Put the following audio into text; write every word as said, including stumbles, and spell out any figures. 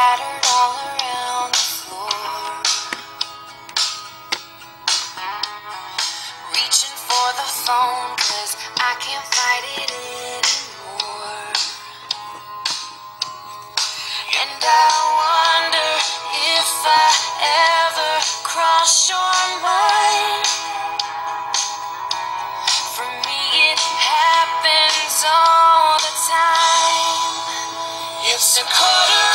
scattered all around the floor. Reaching for the phone, cause I can't fight it anymore. And I wonder if I ever cross your mind. For me it happens all the time. It's a quarter